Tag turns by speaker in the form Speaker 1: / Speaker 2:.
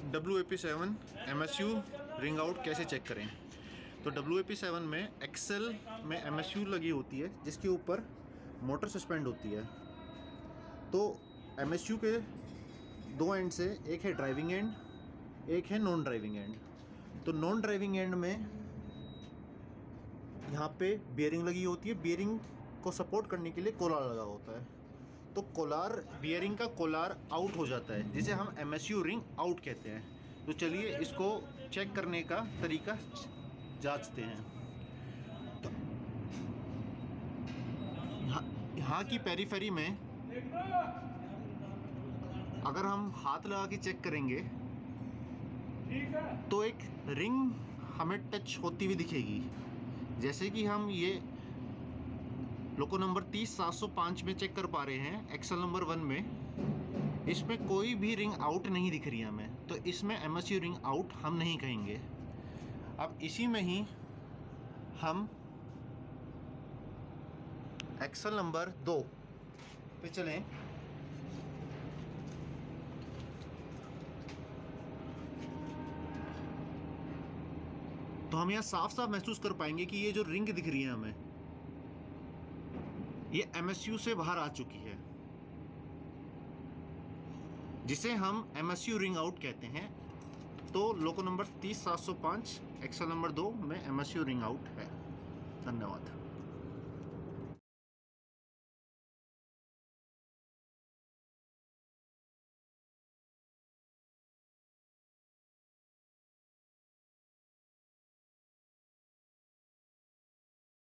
Speaker 1: WAP7 MSU ring out कैसे check करें। तो WAP7 में एक्सेल में MSU लगी होती है जिसके ऊपर मोटर सस्पेंड होती है। तो MSU के दो एंड से एक है ड्राइविंग एंड, एक है नॉन ड्राइविंग एंड। तो नॉन ड्राइविंग एंड में यहाँ पे बियरिंग लगी होती है, बियरिंग को सपोर्ट करने के लिए कोलार लगा होता है। तो कोलार, बियरिंग का कोलार आउट हो जाता है जिसे हम MSU रिंग आउट कहते हैं। तो चलिए इसको चेक करने का तरीका जांचते हैं। तो यहाँ की पेरीफेरी में अगर हम हाथ लगा के चेक करेंगे तो एक रिंग हमें टच होती हुई दिखेगी। जैसे कि हम ये लोको नंबर 30705 में चेक कर पा रहे हैं, एक्सेल नंबर 1 में इसमें कोई भी रिंग आउट नहीं दिख रही है हमें। तो इसमें MSU रिंग आउट हम नहीं कहेंगे। अब इसी में ही हम एक्सेल नंबर 2 पे चलें। तो हम यहाँ साफ साफ महसूस कर पाएंगे कि ये जो रिंग दिख रही है हमें, ये MSU से बाहर आ चुकी है, जिसे हम MSU रिंग आउट कहते हैं। तो लोको नंबर 30705 एक्सेल नंबर 2 में MSU रिंग आउट है। धन्यवाद।